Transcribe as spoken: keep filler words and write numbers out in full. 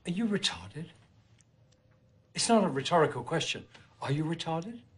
Are you retarded? It's not a rhetorical question. Are you retarded?